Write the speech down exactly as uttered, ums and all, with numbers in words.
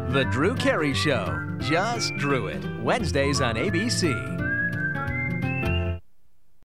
The Drew Carey Show. Just Drew it. Wednesdays on A B C.